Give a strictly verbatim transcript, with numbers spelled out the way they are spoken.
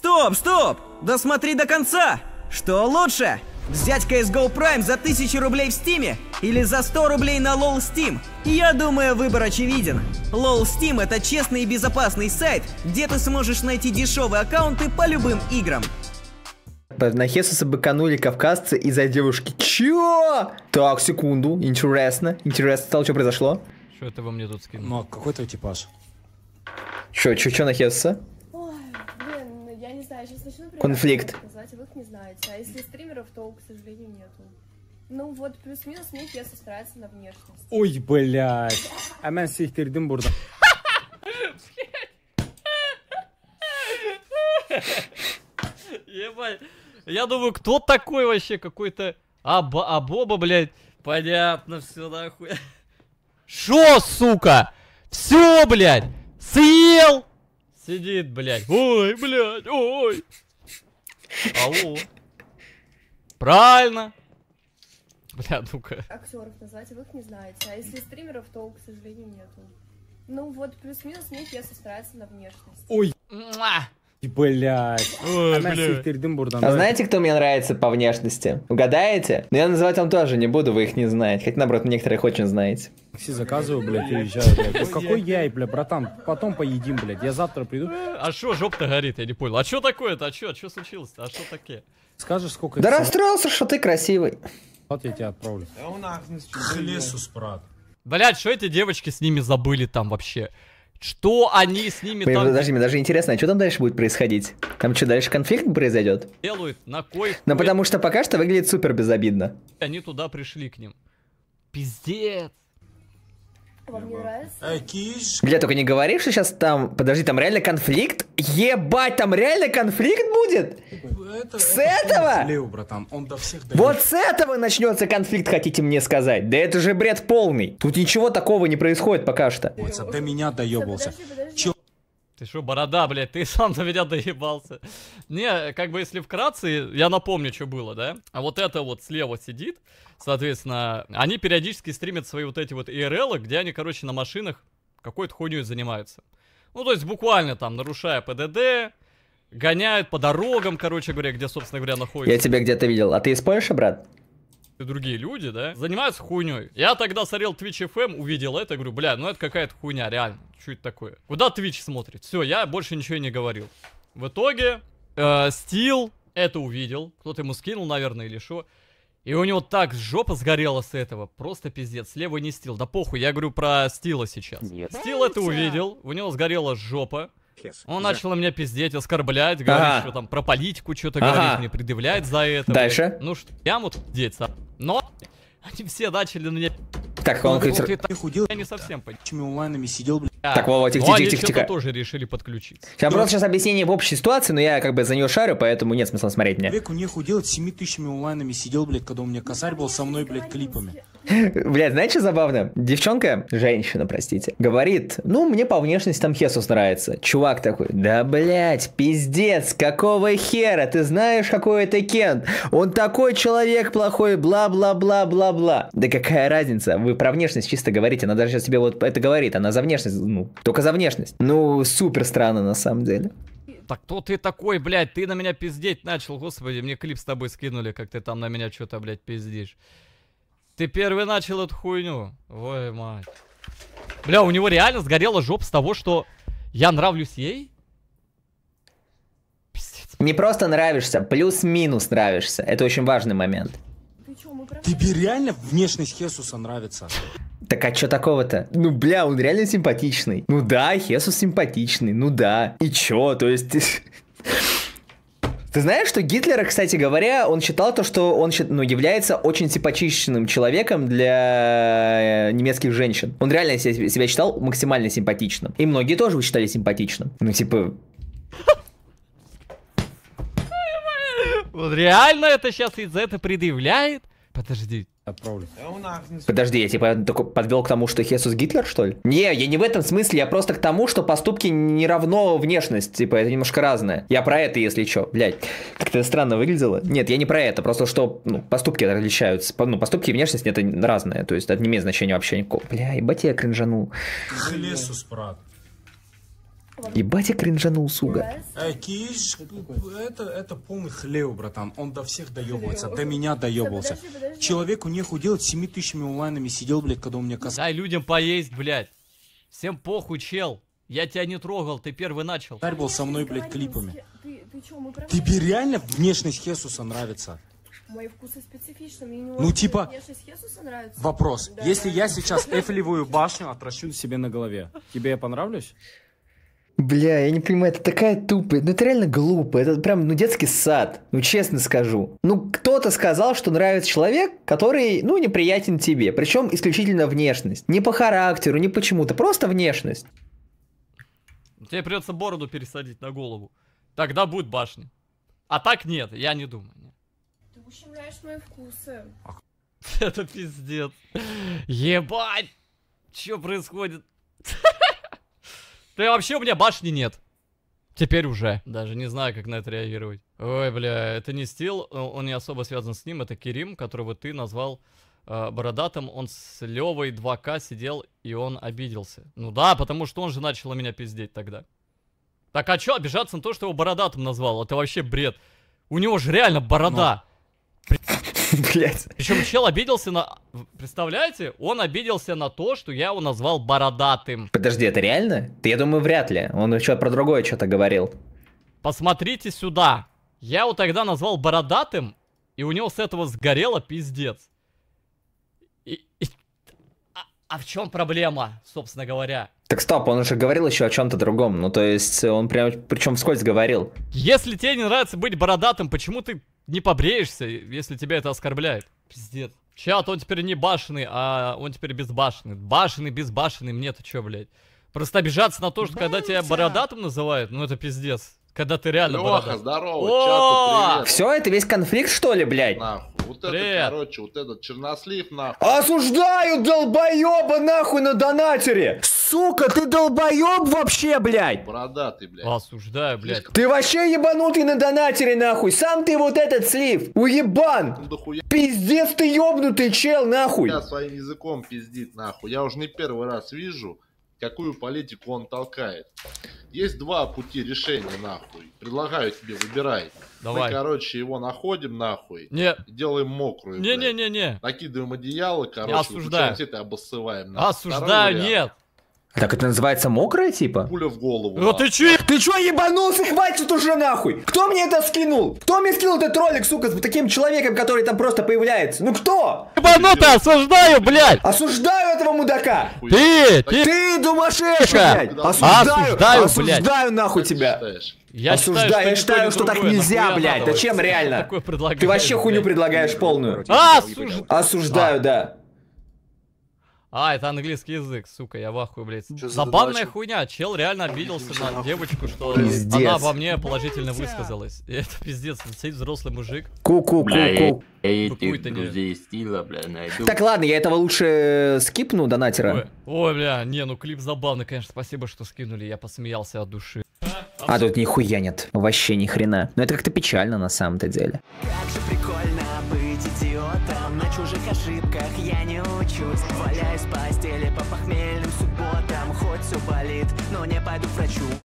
Стоп, стоп! Досмотри до конца! Что лучше? Взять си эс го Prime за тысячу рублей в Стиме или за сто рублей на лол Steam? Я думаю, выбор очевиден. лол Steam — это честный и безопасный сайт, где ты сможешь найти дешевые аккаунты по любым играм. На Хесуса быканули кавказцы из-за девушки. Чё? Так, секунду. Интересно. Интересно стало, что произошло? Что это вы мне тут скинули? Ну, а какой твой типаж? Чё, чё, чё на Хесуса? Ой, блин, я не знаю, сейчас начну Конфликт. Сказать, вы их не знаете. А если стримеров, то, к сожалению, нету. Ну вот, плюс-минус мне Хесус нравится на внешность. Ой, блядь. А мен сектердим burada. Ебать. Я думаю, кто такой вообще? Какой-то Аба, Абоба, блядь. Понятно, все нахуй. Шо, сука? Все, блядь. Съел. Сидит, блядь. Ой, блядь, ой. Алло. Правильно. Бля, ну-ка. Актеров назвать, вы их не знаете. А если стримеров, то, к сожалению, нету. Ну вот, плюс-минус мне Хесус нравится на внешность. Ой. Муа. Блядь. Ой, А мен блядь. сектердим burada. А знаете, кто мне нравится по внешности? Угадаете? Но я называть вам тоже не буду, вы их не знаете. Хотя, наоборот, некоторых очень знаете. Все заказываю, блядь, и уезжаю, блядь. Ну, какой яй, блядь, братан? Потом поедим, блядь. Я завтра приду. А шо жопа-то горит, я не понял. А что такое-то? А что? А что случилось-то? А что такое? Скажешь, сколько... Да это расстроился, что ты красивый. салат, я тебя отправлю. Хлесус, брат. Блядь, что эти девочки с ними забыли там вообще? Что они с ними Мне, там подожди, мне даже интересно, а что там дальше будет происходить? Там что, дальше конфликт произойдет? делают? На кой Ну, хуй потому что пока что выглядит супер безобидно. они туда пришли к ним? Пиздец. Вам не нравится? Эй, киш. Бля, только не говори, что сейчас там... Подожди, там реально конфликт? Ебать, там реально конфликт будет? Это, С это этого? Лео, братан, он до всех дойдет. Вот с этого начнется конфликт, хотите мне сказать? Да это же бред полный. Тут ничего такого не происходит пока что. До меня доебался. Подожди, подожди. Чё? Ты что, борода, блядь, ты сам до меня доебался. Не, как бы если вкратце, я напомню, что было, да? А вот это вот слева сидит, соответственно, они периодически стримят свои вот эти вот и эр элы, где они, короче, на машинах какой-то хуйней занимаются. Ну, то есть буквально там, нарушая пэ дэ дэ, гоняют по дорогам, короче говоря, где, собственно говоря, находятся. Я тебя где-то видел. А ты из Польши, брат? И другие люди, да, занимаются хуйней. Я тогда смотрел Twitch эф эм, увидел это, говорю, бля, ну это какая-то хуйня, реально. Что это такое? Куда Twitch смотрит? Все, я больше ничего и не говорил. В итоге, э, Steel это увидел. Кто-то ему скинул, наверное, или что. И у него так жопа сгорела с этого. Просто пиздец. Слева не Steel. Да похуй, я говорю про Стила сейчас. Steel это увидел. У него сгорела жопа. Он начал на меня пиздеть, оскорблять, говорить, Ага. что там про политику что-то Ага. говорить, мне предъявлять за это. Дальше? Ну что, я ему пиздеть, а? Но они все начали на меня... Так, он... Ну, кричит- ты так- Я худел, Я не совсем понимаю. чими онлайнами сидел, блядь. Так, Вова, тихо, Но тихо, они тихо, что-то тихо. тоже решили подключиться. Сейчас просто сейчас объяснение в общей ситуации, но я как бы за нее шарю, поэтому нет смысла смотреть мне. Человеку не худел, семи тысячами онлайнами сидел, блядь, когда у меня косарь был со мной, блядь, клипами. Блядь, знаете, что забавно? Девчонка, женщина, простите, говорит, ну, мне по внешности там Хесус нравится. Чувак такой, да, блядь, пиздец, какого хера? Ты знаешь, какой это Кент? Он такой человек плохой, бла-бла-бла-бла-бла. Да какая разница? Вы про внешность чисто говорите, она даже сейчас тебе вот это говорит, она за внешность, ну, только за внешность. Ну, супер странно на самом деле. Так кто ты такой, блядь? Ты на меня пиздеть начал, господи, мне клип с тобой скинули, как ты там на меня что-то, блядь, пиздишь. Ты первый начал эту хуйню. Ой, мать. Бля, у него реально сгорела жопа с того, что я нравлюсь ей? Пиздец. Не просто нравишься, плюс-минус нравишься. Это очень важный момент. Ты чё, мы про... Тебе реально внешность Хесуса нравится? Так а чё такого-то? Ну, бля, он реально симпатичный. Ну да, Хесус симпатичный, ну да. И чё, то есть... Ты знаешь, что Гитлера, кстати говоря, он считал то, что он ну, является очень симпатичным человеком для немецких женщин. Он реально себя, себя считал максимально симпатичным. И многие тоже его считали симпатичным. Ну, типа... Вот реально это сейчас из-за это предъявляет? Подожди. Отправлю. Подожди, я типа только подвел к тому, что Хесус Гитлер, что ли? Не, я не в этом смысле, я просто к тому, что поступки не равно внешность, типа это немножко разное. Я про это, если что, блядь. Как-то странно выглядело. Нет, я не про это, просто что ну, поступки отличаются. Ну, поступки и внешность это разное, то есть это не имеет значения вообще никакого. Бля, ебать я кринжанул. Хлесус, брат. Ебать, я кринжанул, сука. Эй, Киш, это, это полный хлев, братан. Он до всех доебывается, до меня доебывался. Подожди, подожди. Человеку нехуй делать, с семи тысячами онлайнами сидел, блядь, когда у меня косарь. Дай людям поесть, блядь. Всем похуй, чел. Я тебя не трогал, ты первый начал. Косарь был со мной, блядь, клипами. Ты, ты чё, мы про- Тебе реально внешность Хесуса нравится? Мои вкусы специфичны, мне не Ну, может типа, внешность Хесуса нравится. Вопрос. Да. Если я сейчас эфелевую башню отращу себе на голове, тебе я понравлюсь? Бля, я не понимаю, это такая тупая, ну это реально глупо, это прям, ну, детский сад, ну, честно скажу. Ну, кто-то сказал, что нравится человек, который, ну, неприятен тебе, причем исключительно внешность. Не по характеру, не почему-то, просто внешность. Тебе придется бороду пересадить на голову. Тогда будет башня. А так нет, я не думаю. Нет. Ты ущемляешь мои вкусы. Это пиздец. Ебать! Что происходит? Да вообще у меня башни нет. Теперь уже. Даже не знаю, как на это реагировать. Ой, бля, это не Стил, он не особо связан с ним. Это Керим, которого ты назвал э, бородатым. Он с Левой два ка сидел, и он обиделся. Ну да, потому что он же начал меня пиздеть тогда. Так а чё обижаться на то, что его бородатым назвал? Это вообще бред. У него же реально борода. Блять. Причем чел обиделся на... Представляете? Он обиделся на то, что я его назвал бородатым. Подожди, это реально? Да я думаю, вряд ли. Он еще про другое что-то говорил. Посмотрите сюда. Я его тогда назвал бородатым, и у него с этого сгорело пиздец. И, и... А, а в чем проблема, собственно говоря? Так стоп, он уже говорил еще о чем-то другом. Ну, то есть, он прям, причем вскользь говорил. Если тебе не нравится быть бородатым, почему ты не побреешься, если тебя это оскорбляет? Пиздец. Чат, он теперь не башенный, а он теперь безбашенный. Башенный, безбашенный, мне-то чё, блядь? Просто обижаться на то, что когда тебя бородатым называют, ну это пиздец. Когда ты реально Леха, бородатый. здорово, О! чату привет. Все, это весь конфликт, что ли, блядь? Нахуй. Вот Привет. это, короче, вот этот чернослив, нахуй. Осуждаю долбоеба нахуй на донатере! Сука, ты долбоеб вообще, блядь! Бородатый, блядь. Осуждаю, блядь. Ты вообще ебанутый на донатере нахуй! Сам ты вот этот слив! Уебан! Ну дохуя Пиздец ты ёбнутый чел нахуй! своим языком пиздит, нахуй. Я уже не первый раз вижу, какую политику он толкает. Есть два пути решения, нахуй. Предлагаю тебе, выбирай. Давай. Мы, короче, его находим, нахуй. Не, И делаем мокрую, блядь. не-не-не-не. Накидываем одеяло, короче. осуждаю. это обоссываем. нахуй. Второй Осуждаю, вариант. нет. Так это называется мокрая типа? Пуля в голову. Ну нахуй. ты чё? Ты чё ебанулся? Хватит уже нахуй! Кто мне это скинул? Кто мне скинул этот ролик, сука, с таким человеком, который там просто появляется? Ну кто? Ебанутый, осуждаю, блядь! Осуждаю этого мудака! Ты, ты... Ты думашешка, Тихо. блядь! Осуждаю, Осуждаю, осуждаю нахуй Как ты тебя! считаешь? Я Осуждаю, считаю, я что, считаю, ни то, что ни так другое. нельзя, Нахуя блядь. надо Да чем вообще? реально? Такое предлагаешь, Ты вообще хуйню блядь? предлагаешь полную. А, осуж- Осуждаю, да. А, это английский язык, сука, я в ахуе, блядь. Чё за Забавная задача? хуйня, чел реально обиделся на девочку, что Пиздец. она обо мне положительно высказалась. И это пиздец, сидит взрослый мужик. Ку-ку-ку-ку. Я этих Какую-то не- друзей стиля, бля, найду. Так, ладно, я этого лучше скипну, Ой, донатера. ой, бля, не, ну клип забавный, конечно, спасибо, что скинули, я посмеялся от души. А тут нихуя нет. Вообще ни хрена. Но это как-то печально на самом-то деле. Как же прикольно быть идиотом. На чужих ошибках я не учусь. Валяюсь в постели по похмельным субботам. Хоть все болит, но не пойду к врачу.